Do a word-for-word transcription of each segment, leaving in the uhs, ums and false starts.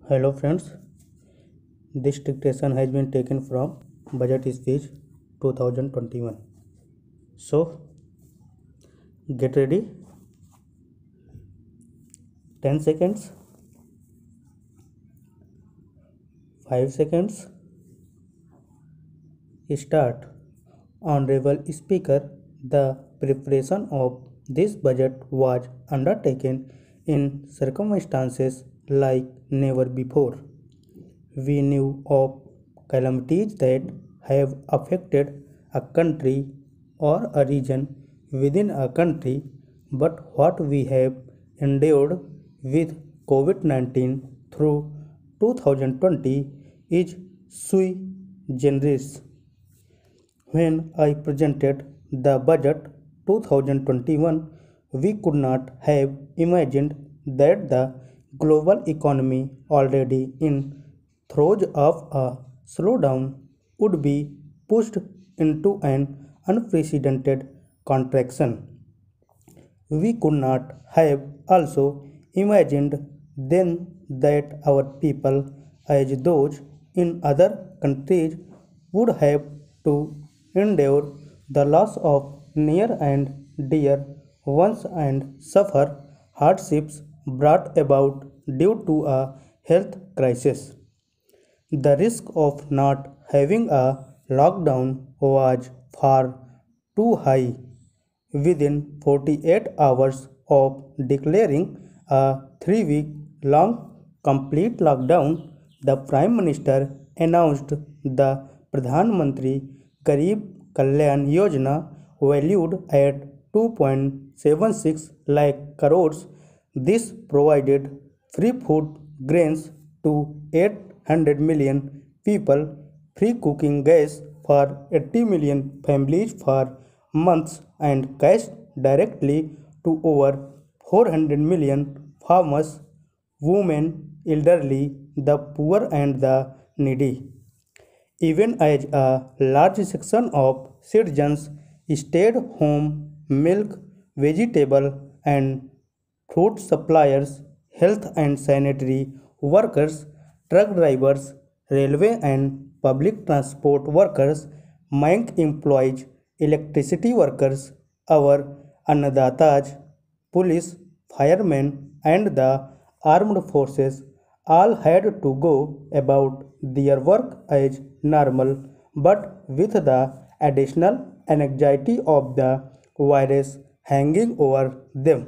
Hello friends, this dictation has been taken from Budget Speech twenty twenty-one. So get ready, ten seconds, five seconds, start. Honorable Speaker, the preparation of this budget was undertaken in circumstances like never before. We knew of calamities that have affected a country or a region within a country, but what we have endured with COVID nineteen through two thousand twenty is sui generis. When I presented the budget twenty twenty-one, we could not have imagined that the global economy, already in throes of a slowdown, would be pushed into an unprecedented contraction. We could not have also imagined then that our people, as those in other countries, would have to endure the loss of near and dear ones and suffer hardships brought about due to a health crisis. The risk of not having a lockdown was far too high. Within forty-eight hours of declaring a three week long complete lockdown, the Prime Minister announced the Pradhan Mantri Garib Kalyan Yojana, valued at two point seven six lakh crores. This provided free food grains to eight hundred million people, free cooking gas for eighty million families for months, and cash directly to over four hundred million farmers, women, elderly, the poor, and the needy. Even as a large section of citizens stayed home, milk, vegetable, and fruit suppliers, health and sanitary workers, truck drivers, railway and public transport workers, bank employees, electricity workers, our Annadatas, police, firemen, and the armed forces all had to go about their work as normal, but with the additional anxiety of the virus hanging over them.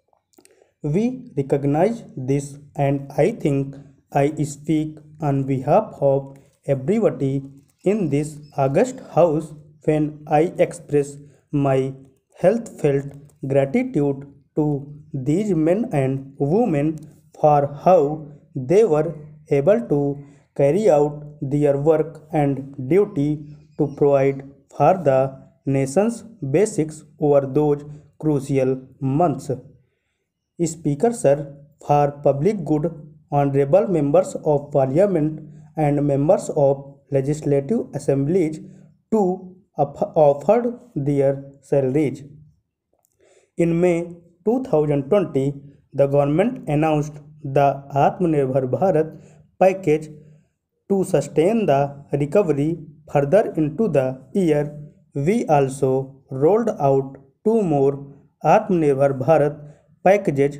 We recognize this, and I think I speak on behalf of everybody in this August House when I express my heartfelt gratitude to these men and women for how they were able to carry out their work and duty to provide for the nation's basics over those crucial months. Speaker Sir, for public good, honorable members of parliament and members of legislative assemblies too offered their salaries. In May twenty twenty, the government announced the Atmanirbhar Bharat package to sustain the recovery further into the year. We also rolled out two more Atmanirbhar Bharat packages.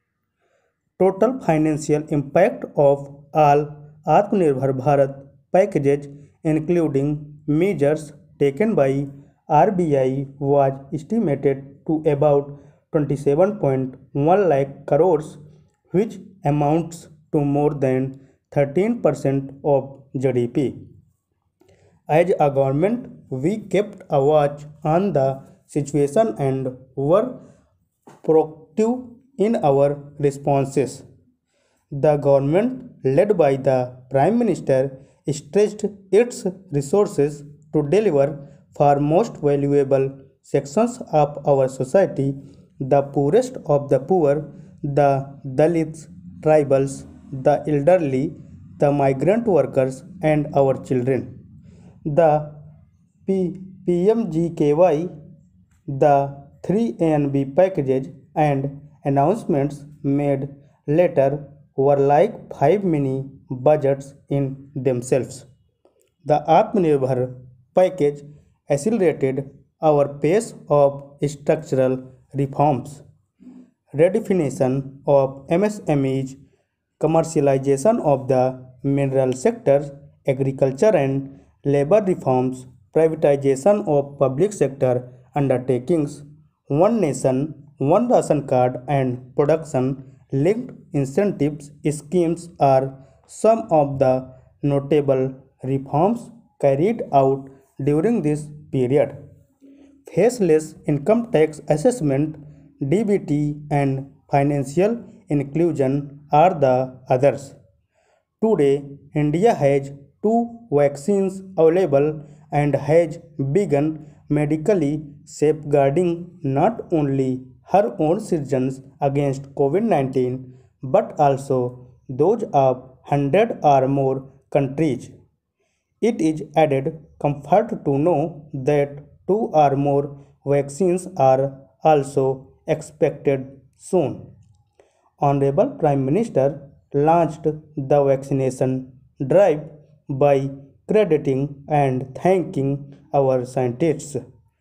Total financial impact of all Atmanirbhar Bharat packages, including measures taken by R B I, was estimated to about twenty-seven point one lakh crores, which amounts to more than thirteen percent of G D P. As a government, we kept a watch on the situation and were proactive in our responses. The government, led by the Prime Minister, stretched its resources to deliver for most valuable sections of our society, the poorest of the poor, the Dalits, tribals, the elderly, the migrant workers, and our children. The P- PMGKY, the three A and B packages, and announcements made later were like five mini budgets in themselves. The Atmanirbhar package accelerated our pace of structural reforms, redefinition of M S M Es, commercialization of the mineral sector, agriculture and labor reforms, privatization of public sector undertakings, one nation, one ration card, and production linked incentives schemes are some of the notable reforms carried out during this period. Faceless income tax assessment, D B T, and financial inclusion are the others. Today, India has two vaccines available and has begun medically safeguarding not only her own citizens against COVID nineteen but also those of one hundred or more countries. It is added comfort to know that two or more vaccines are also expected soon. Honorable Prime Minister launched the vaccination drive by crediting and thanking our scientists.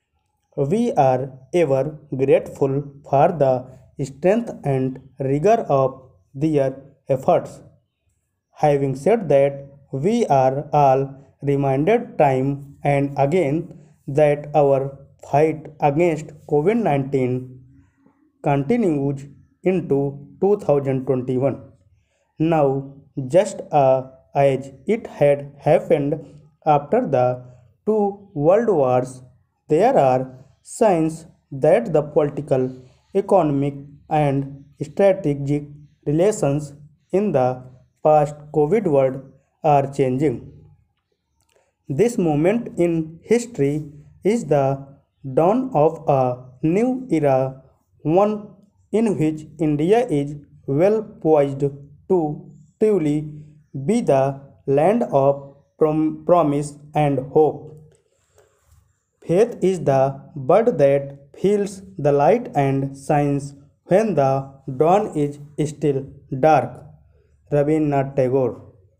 We are ever grateful for the strength and rigor of their efforts. Having said that, we are all reminded time and again that our fight against COVID nineteen continues into two thousand twenty-one. Now, just uh, as it had happened after the two world wars, there are signs that the political, economic, and strategic relations in the past COVID world are changing. This moment in history is the dawn of a new era, one in which India is well poised to truly be the land of prom- promise and hope. Faith is the bud that feels the light and shines when the dawn is still dark. Rabindranath Tagore.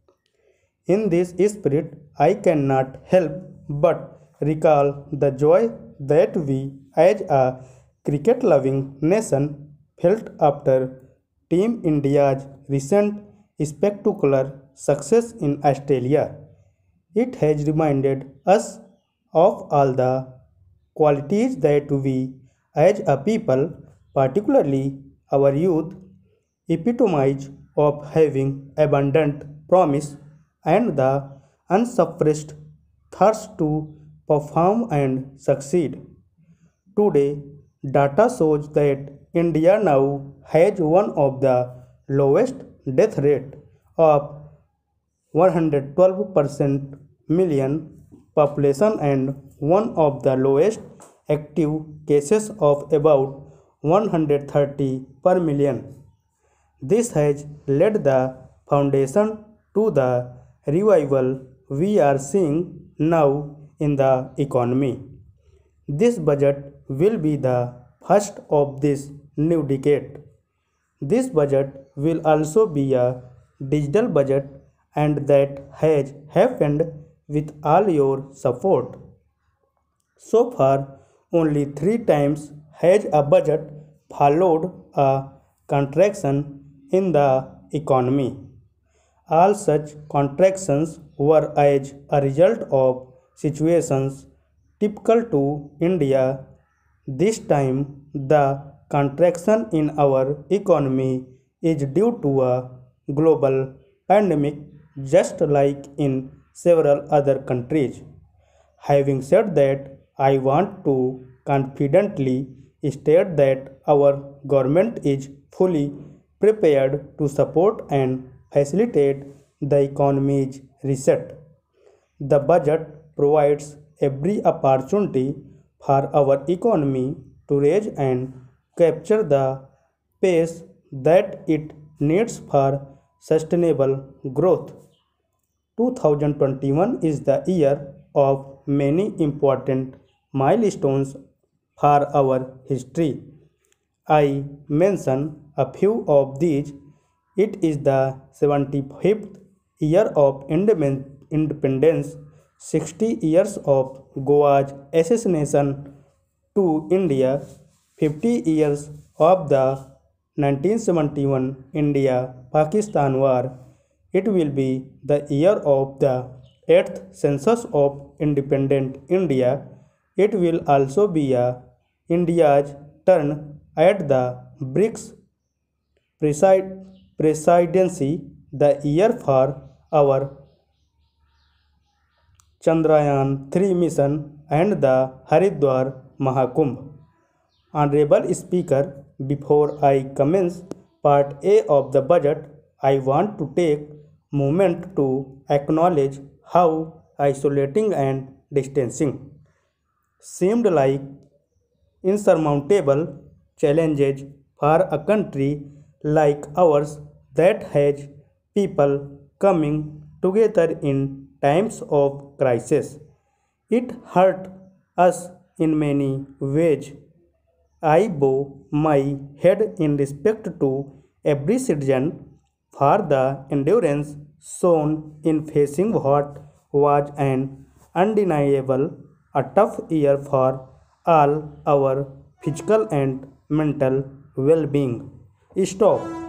In this spirit, I cannot help but recall the joy that we, as a cricket loving nation, felt after Team India's recent spectacular success in Australia. It has reminded us of all the qualities that we, as a people, particularly our youth, epitomize of having abundant promise and the unsuppressed thirst to perform and succeed. Today, data shows that India now has one of the lowest death rate of one hundred twelve percent million population and one of the lowest active cases of about one hundred thirty per million. This has laid the foundation to the revival we are seeing now in the economy. This budget will be the first of this new decade. This budget will also be a digital budget, and that has happened with all your support. So far, only three times has a budget followed a contraction in the economy. All such contractions were as a result of situations typical to India. This time, the contraction in our economy is due to a global pandemic, just like in several other countries. Having said that, I want to confidently state that our government is fully prepared to support and facilitate the economy's reset. The budget provides every opportunity for our economy to raise and capture the pace that it needs for sustainable growth. twenty twenty-one is the year of many important milestones for our history. I mention a few of these. It is the seventy-fifth year of independence, sixty years of Goa's accession to India, fifty years of the nineteen seventy-one India-Pakistan War. It will be the year of the eighth census of independent India. It will also be a India's turn at the BRICS presidency, the year for our Chandrayaan three mission and the Haridwar Mahakumbh. Honorable Speaker, before I commence Part A of the budget, I want to take a moment to acknowledge how isolating and distancing seemed like insurmountable challenges for a country like ours that has people coming together in times of crisis. It hurt us in many ways. I bow my head in respect to every citizen for the endurance shown in facing what was an undeniable, a tough year for all our physical and mental well being. Stop.